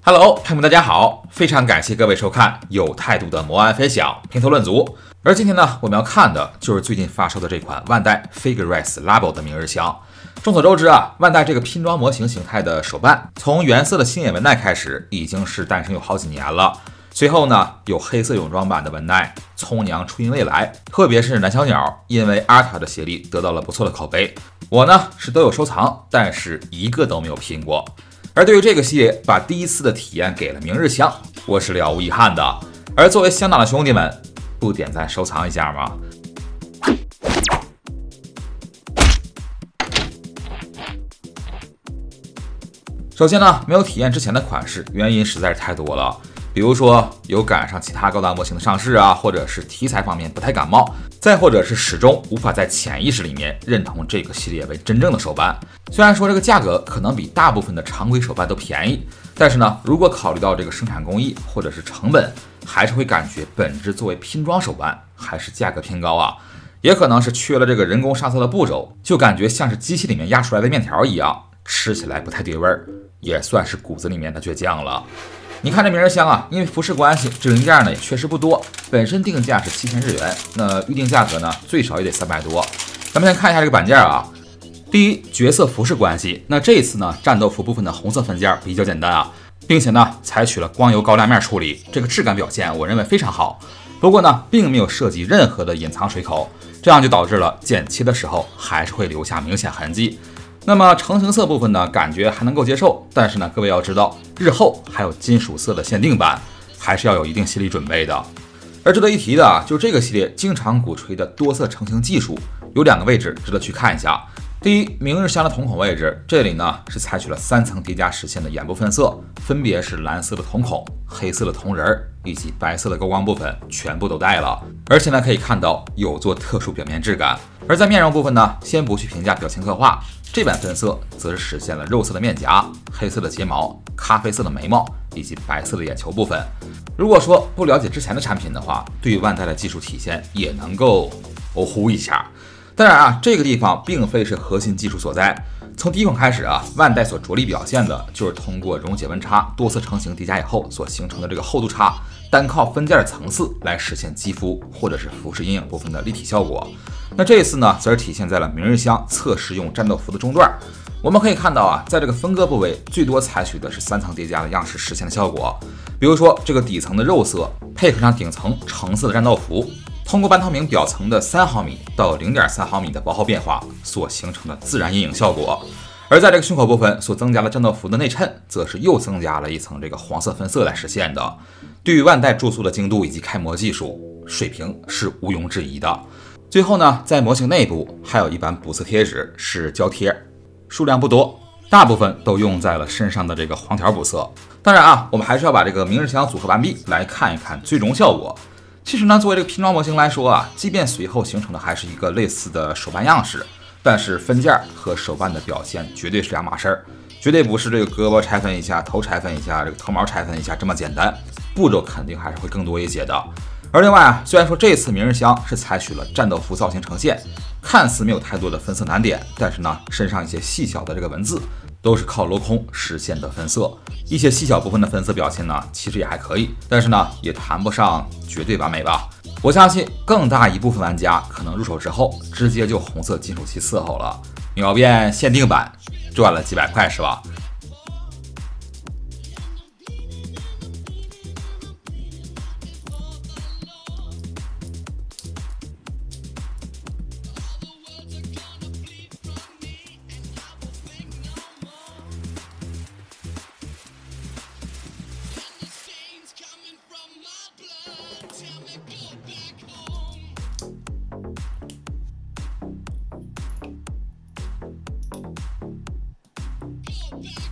Hello， 朋友们，大家好，非常感谢各位收看有态度的魔案分享，评头论足。而今天呢，我们要看的就是最近发售的这款万代 Figurex Labo 的明日香。众所周知啊，万代这个拼装模型形态的手办，从原色的星野文奈开始，已经是诞生有好几年了。随后呢，有黑色泳装版的文奈、葱娘初音未来，特别是蓝小鸟，因为阿塔的协力得到了不错的口碑。我呢是都有收藏，但是一个都没有拼过。而对于这个系列，把第一次的体验给了明日香，我是了无遗憾的。而作为香党的兄弟们，不点赞收藏一下吗？首先呢，没有体验之前的款式，原因实在是太多了。比如说有赶上其他高达模型的上市啊，或者是题材方面不太感冒，再或者是始终无法在潜意识里面认同这个系列为真正的手办。虽然说这个价格可能比大部分的常规手办都便宜，但是呢，如果考虑到这个生产工艺或者是成本，还是会感觉本质作为拼装手办还是价格偏高啊。也可能是缺了这个人工上色的步骤，就感觉像是机器里面压出来的面条一样，吃起来不太对味儿，也算是骨子里面的倔强了。你看这明日香啊，因为服饰关系，这零件呢也确实不多，本身定价是7000日元，那预定价格呢最少也得300多。咱们先看一下这个板件啊。第一，角色服饰关系，那这一次呢，战斗服部分的红色分件比较简单啊，并且呢采取了光油高亮面处理，这个质感表现我认为非常好。不过呢，并没有涉及任何的隐藏水口，这样就导致了剪切的时候还是会留下明显痕迹。那么成型色部分呢，感觉还能够接受，但是呢，各位要知道，日后还有金属色的限定版，还是要有一定心理准备的。而值得一提的啊，就是这个系列经常鼓吹的多色成型技术，有2个位置值得去看一下。第一，明日香的瞳孔位置，这里呢是采取了3层叠加实现的眼部分色，分别是蓝色的瞳孔、黑色的瞳仁以及白色的高光部分，全部都带了。而且呢，可以看到有做特殊表面质感。而在面容部分呢，先不去评价表情刻画，这版分色则是实现了肉色的面颊、黑色的睫毛、咖啡色的眉毛以及白色的眼球部分。如果说不了解之前的产品的话，对于万代的技术体现也能够欧呼一下。当然啊，这个地方并非是核心技术所在。从第一款开始啊，万代所着力表现的就是通过溶解温差、多色成型叠加以后所形成的这个厚度差，单靠分件的层次来实现肌肤或者是服饰阴影部分的立体效果。那这一次呢，则是体现在了明日香测试用战斗服的中段。我们可以看到啊，在这个分割部位最多采取的是3层叠加的样式实现的效果。比如说这个底层的肉色配合上顶层橙色的战斗服，通过半透明表层的3毫米到0.3毫米的薄厚变化所形成的自然阴影效果。而在这个胸口部分所增加的战斗服的内衬，则是又增加了一层这个黄色分色来实现的。对于万代注塑的精度以及开模技术水平是毋庸置疑的。最后呢，在模型内部还有一版补色贴纸是胶贴，数量不多，大部分都用在了身上的这个黄条补色。当然啊，我们还是要把这个明日香组合完毕来看一看最终效果。其实呢，作为这个拼装模型来说啊，即便随后形成的还是一个类似的手办样式，但是分件和手办的表现绝对是2码事儿，绝对不是这个胳膊拆分一下、头拆分一下、这个头毛拆分一下这么简单，步骤肯定还是会更多一些的。而另外啊，虽然说这次明日香是采取了战斗服造型呈现，看似没有太多的分色难点，但是呢，身上一些细小的这个文字都是靠镂空实现的分色，一些细小部分的分色表现呢，其实也还可以，但是呢，也谈不上绝对完美吧。我相信更大一部分玩家可能入手之后直接就红色金属漆伺候了，秒变限定版赚了几百块是吧？ back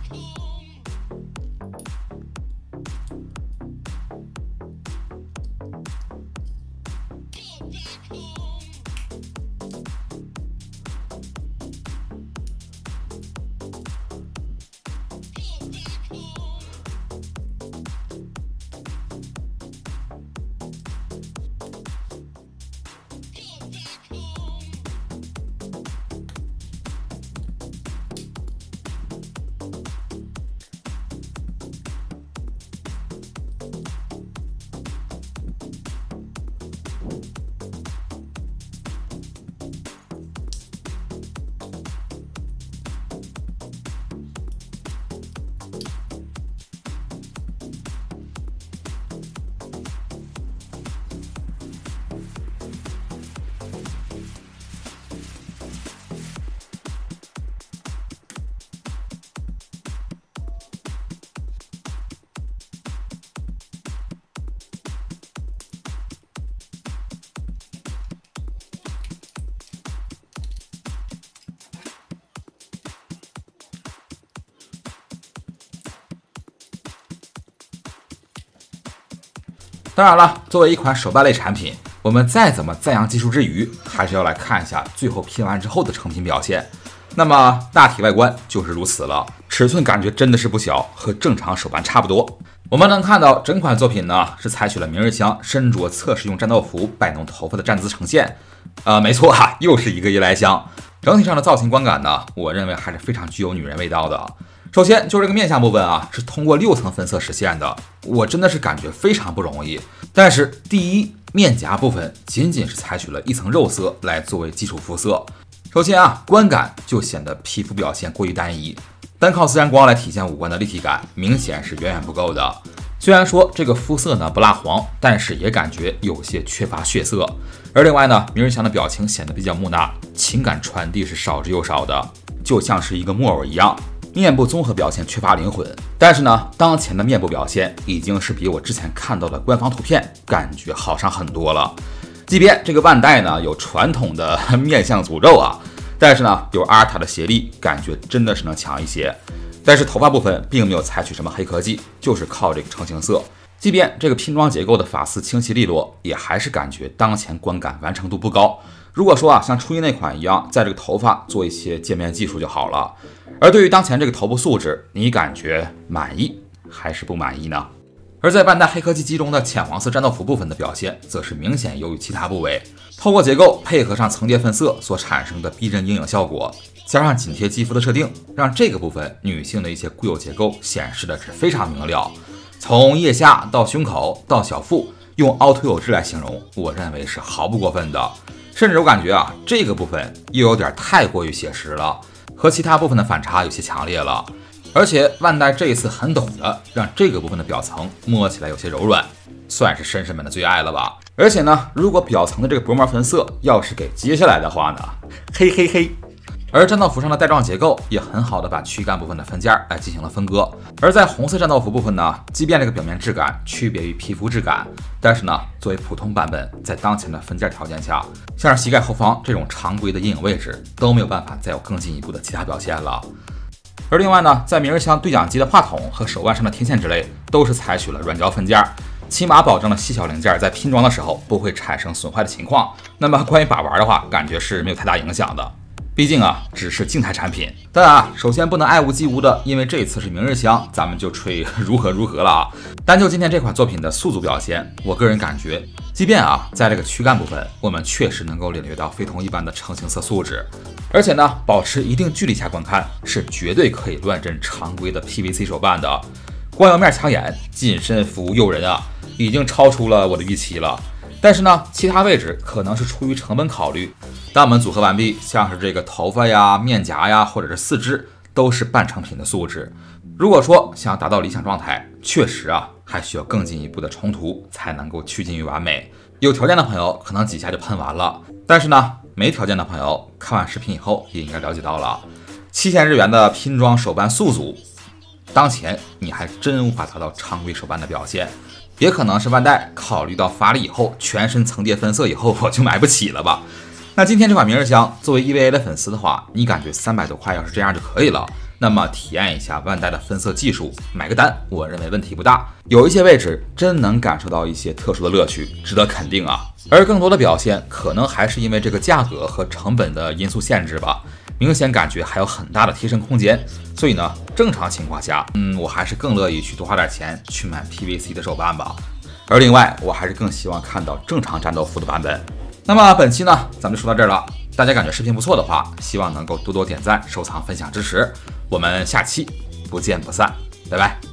当然了，作为一款手办类产品，我们再怎么赞扬技术之余，还是要来看一下最后拼完之后的成品表现。那么大体外观就是如此了，尺寸感觉真的是不小，和正常手办差不多。我们能看到整款作品呢是采取了明日香身着测试用战斗服摆弄头发的站姿呈现。没错啊，又是一个夜来香。整体上的造型观感呢，我认为还是非常具有女人味道的。首先就是这个面相部分啊，是通过6层分色实现的，我真的是感觉非常不容易。但是第一，面颊部分仅仅是采取了1层肉色来作为基础肤色。首先啊，观感就显得皮肤表现过于单一，单靠自然光来体现五官的立体感，明显是远远不够的。虽然说这个肤色呢不蜡黄，但是也感觉有些缺乏血色。而另外呢，明日香的表情显得比较木讷，情感传递是少之又少的，就像是一个木偶一样。面部综合表现缺乏灵魂，但是呢，当前的面部表现已经是比我之前看到的官方图片感觉好上很多了。即便这个万代呢有传统的面相诅咒啊，但是呢有阿尔塔的协力，感觉真的是能强一些。但是头发部分并没有采取什么黑科技，就是靠这个成型色。即便这个拼装结构的发丝清晰利落，也还是感觉当前观感完成度不高。如果说啊像初一那款一样，在这个头发做一些渐变技术就好了。而对于当前这个头部素质，你感觉满意还是不满意呢？而在万代黑科技机中的浅黄色战斗服部分的表现，则是明显优于其他部位。透过结构配合上层叠分色所产生的逼真阴影效果，加上紧贴肌肤的设定，让这个部分女性的一些固有结构显示的是非常明了。从腋下到胸口到小腹，用凹凸有致来形容，我认为是毫不过分的。甚至我感觉啊，这个部分又有点太过于写实了，和其他部分的反差有些强烈了。而且万代这一次很懂得让这个部分的表层摸起来有些柔软，算是绅士们的最爱了吧。而且呢，如果表层的这个薄膜分色要是给接下来的话呢，嘿嘿嘿。而战斗服上的带状结构也很好的把躯干部分的分件来进行了分割。而在红色战斗服部分呢，即便这个表面质感区别于皮肤质感，但是呢，作为普通版本，在当前的分件条件下，像是膝盖后方这种常规的阴影位置都没有办法再有更进一步的其他表现了。而另外呢，在明日香对讲机的话筒和手腕上的天线之类，都是采取了软胶分件，起码保证了细小零件在拼装的时候不会产生损坏的情况。那么关于把玩的话，感觉是没有太大影响的。毕竟啊，只是静态产品。当然啊，首先不能爱屋及乌的，因为这次是明日香，咱们就吹如何了啊。单就今天这款作品的速度表现，我个人感觉，即便啊，在这个躯干部分，我们确实能够领略到非同一般的成型色素质，而且呢，保持一定距离下观看，是绝对可以乱真常规的 PVC 手办的。光油面抢眼，紧身服诱人啊，已经超出了我的预期了。但是呢，其他位置可能是出于成本考虑，当我们组合完毕，像是这个头发呀、面颊呀，或者是四肢，都是半成品的素质。如果说想要达到理想状态，确实啊，还需要更进一步的冲突才能够趋近于完美。有条件的朋友可能几下就喷完了，但是呢，没条件的朋友看完视频以后也应该了解到了，7000日元的拼装手办素组，当前你还真无法达到常规手办的表现。也可能是万代考虑到发力以后全身层叠分色以后我就买不起了吧。那今天这款明日香作为 EVA 的粉丝的话，你感觉300多块要是这样就可以了，那么体验一下万代的分色技术，买个单我认为问题不大。有一些位置真能感受到一些特殊的乐趣，值得肯定啊。而更多的表现可能还是因为这个价格和成本的因素限制吧，明显感觉还有很大的提升空间。所以呢，正常情况下，我还是更乐意去多花点钱去买 PVC 的手办吧。而另外，我还是更希望看到正常战斗服的版本。那么本期呢，咱们就说到这儿了。大家感觉视频不错的话，希望能够多多点赞、收藏、分享、支持。我们下期不见不散，拜拜。